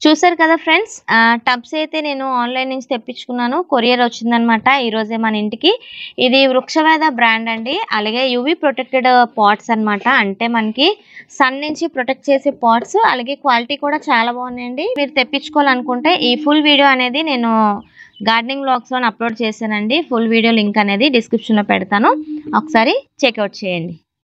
చూసారు కదా friends, tubs అయితే నేను ఆన్లైన్ నుంచి తెప్పించుకున్నాను. కొరియర్ వచ్చిందనమాట ఈరోజే మన ఇంటికి. ఇది వృక్షవేద బ్రాండ్ అండి. అలాగే యూవీ ప్రొటెక్టెడ్ పాట్స్ అనమాట. అంటే మనకి సన్ నుంచి ప్రొటెక్ట్ చేసే పాట్స్. అలాగే క్వాలిటీ కూడా చాలా బాగున్నాయండి. మీరు తెప్పించుకోవాలనుకుంటే ఈ ఫుల్ వీడియో అనేది నేను గార్డెనింగ్ వ్లాగ్స్లో అప్లోడ్ చేశానండి. ఫుల్ వీడియో లింక్ అనేది డిస్క్రిప్షన్లో పెడతాను, ఒకసారి చెక్అవుట్ చేయండి.